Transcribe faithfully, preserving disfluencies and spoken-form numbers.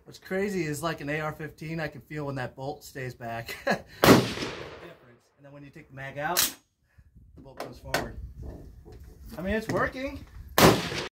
What's crazy is like an A R fifteen, I can feel when that bolt stays back. And then when you take the mag out, the bolt goes forward. I mean, it's working.